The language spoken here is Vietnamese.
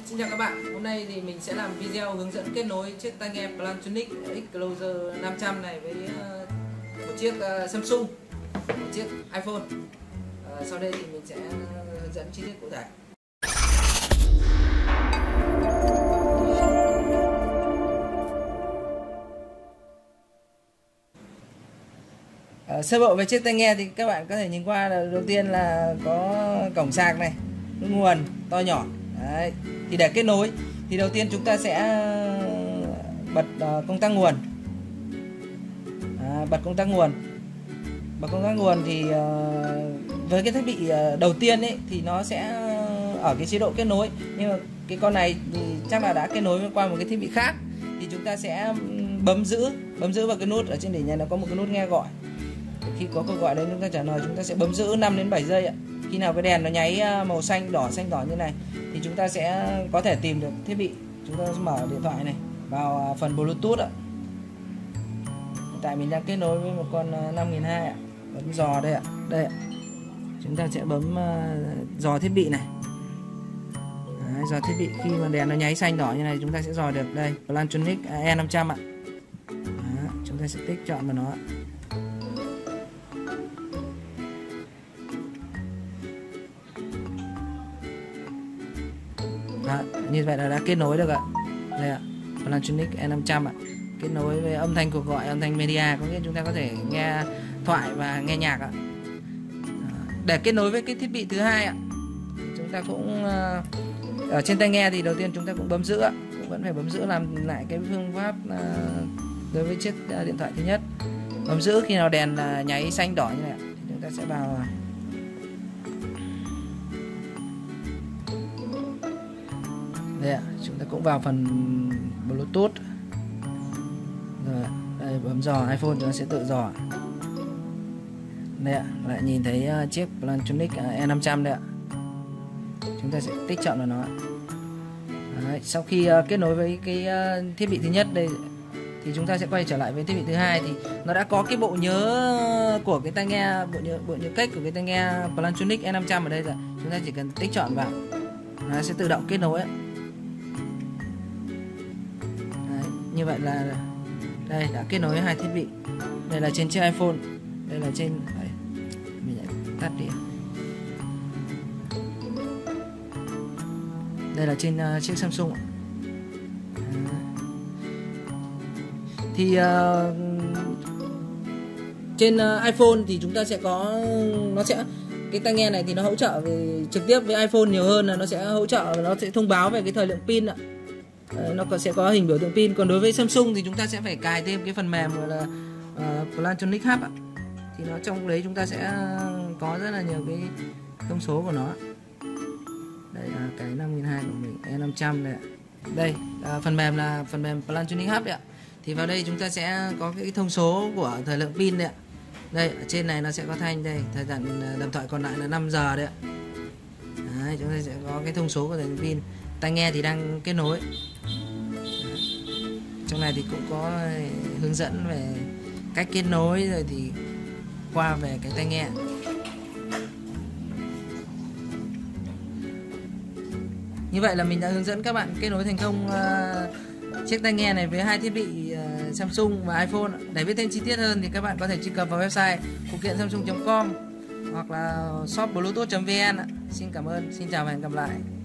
Xin chào các bạn, hôm nay thì mình sẽ làm video hướng dẫn kết nối chiếc tai nghe Plantronics X Closer 500 này với một chiếc Samsung, một chiếc iPhone. Sau đây thì mình sẽ hướng dẫn chi tiết cụ thể. Sơ bộ về chiếc tai nghe thì các bạn có thể nhìn qua là đầu tiên là có cổng sạc này, nút nguồn to nhỏ. Đấy. Thì để kết nối thì đầu tiên chúng ta sẽ bật công tắc nguồn. Bật công tắc nguồn thì với cái thiết bị đầu tiên ấy thì nó sẽ ở cái chế độ kết nối, nhưng mà cái con này thì chắc là đã kết nối qua một cái thiết bị khác, thì chúng ta sẽ bấm giữ vào cái nút ở trên đỉnh này, nó có một cái nút nghe gọi. Khi có cuộc gọi đấy chúng ta trả lời, chúng ta sẽ bấm giữ 5 đến 7 giây ạ. Khi nào cái đèn nó nháy màu xanh đỏ như này thì chúng ta sẽ có thể tìm được thiết bị. Chúng ta mở điện thoại này vào phần Bluetooth ạ. Hiện tại mình đang kết nối với một con 5200 ạ. Bấm dò đây ạ. Đây ạ. Chúng ta sẽ bấm dò thiết bị này. Đấy, dò thiết bị, khi mà đèn nó nháy xanh đỏ như này chúng ta sẽ dò được đây, Plantronics E500 ạ. Đó, chúng ta sẽ tích chọn vào nó ạ. Đó, như vậy là đã kết nối được ạ. Đây ạ, Plantronics E500 ạ. Kết nối với âm thanh cuộc gọi, âm thanh media, có nghĩa chúng ta có thể nghe thoại và nghe nhạc ạ. Để kết nối với cái thiết bị thứ hai ạ, chúng ta cũng ở trên tai nghe thì đầu tiên chúng ta cũng bấm giữ ạ, cũng vẫn phải bấm giữ làm lại cái phương pháp đối với chiếc điện thoại thứ nhất. Bấm giữ khi nào đèn nháy xanh đỏ như này thì chúng ta sẽ vào đây ạ, chúng ta cũng vào phần Bluetooth rồi. Đây, bấm dò iPhone chúng ta sẽ tự dò đây ạ, lại nhìn thấy chiếc Plantronics E500 đây ạ. Chúng ta sẽ tích chọn vào nó. Đấy, sau khi kết nối với cái thiết bị thứ nhất đây thì chúng ta sẽ quay trở lại với thiết bị thứ hai, thì nó đã có cái bộ nhớ của cái tai nghe, bộ nhớ cách của cái tai nghe Plantronics E500 ở đây rồi. Chúng ta chỉ cần tích chọn vào, nó sẽ tự động kết nối ấy. Đấy, như vậy là đây đã kết nối hai thiết bị. Đây là trên chiếc iPhone, đây là trên đấy, mình lại tắt đi. Đây là trên chiếc Samsung. Thì trên iPhone thì chúng ta sẽ có, nó sẽ cái tai nghe này thì nó hỗ trợ về trực tiếp với iPhone nhiều hơn, là nó sẽ hỗ trợ, nó sẽ thông báo về cái thời lượng pin ạ. Nó sẽ có hình biểu tượng pin. Còn đối với Samsung thì chúng ta sẽ phải cài thêm cái phần mềm gọi là Plantronics Hub ạ. Thì nó trong đấy chúng ta sẽ có rất là nhiều cái thông số của nó. Đây là cái 5200 của mình, E500 đây ạ. Đây phần mềm là phần mềm Plantronics Hub đấy ạ. Thì vào đây chúng ta sẽ có cái thông số của thời lượng pin đấy ạ. Đây ở trên này nó sẽ có thanh đây, thời gian đàm thoại còn lại là 5 giờ đấy ạ. Đấy, chúng ta sẽ có cái thông số của thời lượng pin. Tai nghe thì đang kết nối. Trong này thì cũng có hướng dẫn về cách kết nối, rồi thì qua về cái tai nghe. Như vậy là mình đã hướng dẫn các bạn kết nối thành công chiếc tai nghe này với hai thiết bị Samsung và iPhone. Để biết thêm chi tiết hơn thì các bạn có thể truy cập vào website phụ kiện samsung.com hoặc là shopbluetooth.vn. Xin cảm ơn, xin chào và hẹn gặp lại.